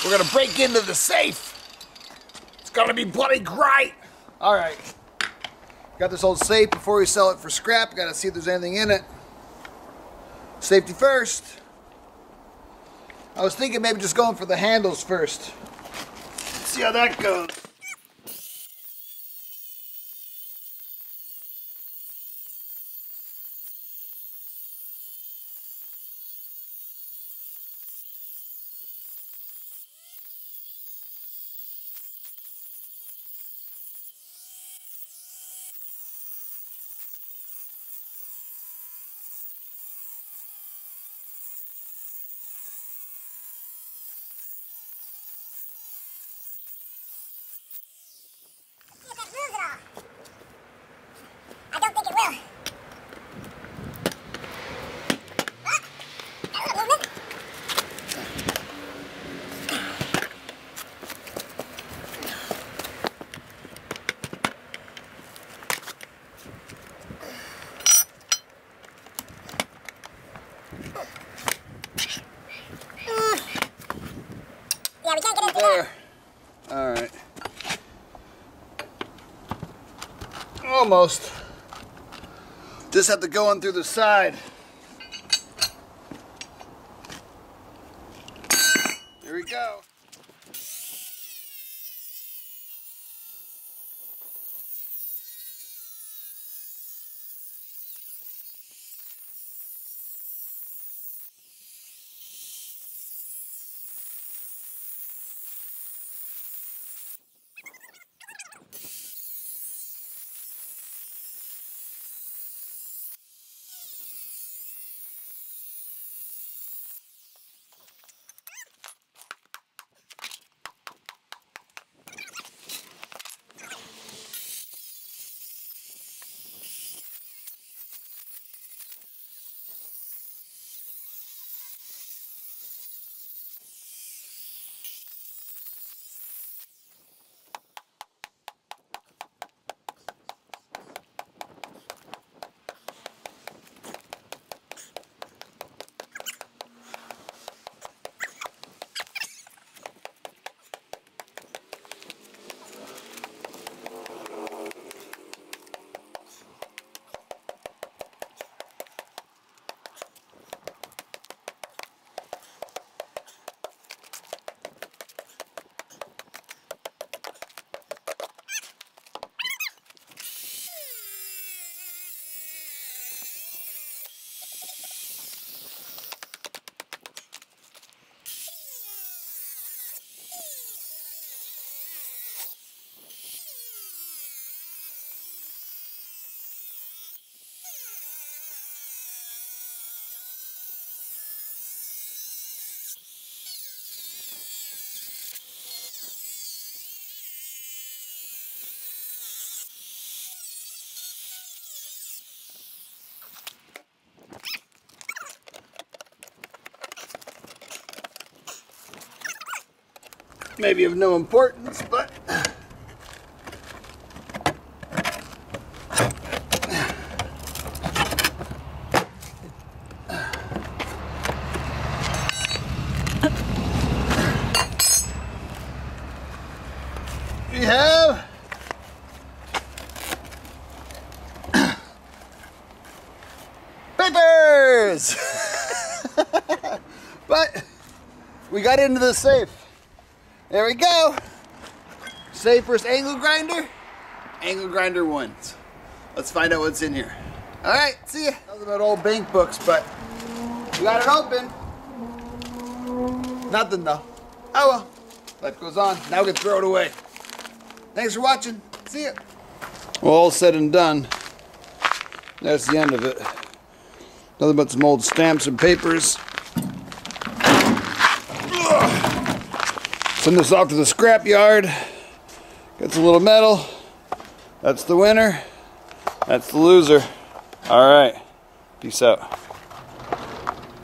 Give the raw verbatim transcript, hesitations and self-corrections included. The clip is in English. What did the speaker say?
We're gonna break into the safe. It's gonna be bloody great. All right. Got this old safe before we sell it for scrap. Gotta see if there's anything in it. Safety first. I was thinking maybe just going for the handles first. Let's see how that goes. Yeah, we can't get into there. All right. Almost. Just have to go in through the side. Here we go. Maybe of no importance, but we have papers. But we got into the safe. There we go. Safe first angle grinder. Angle grinder ones. Let's find out what's in here. All right, see ya. That was about old bank books, but we got it open. Nothing though. Oh well. Life goes on. Now we can throw it away. Thanks for watching. See ya. Well, all said and done. That's the end of it. Nothing but some old stamps and papers. Send this off to the scrap yard. Gets a little metal. That's the winner. That's the loser. All right. Peace out.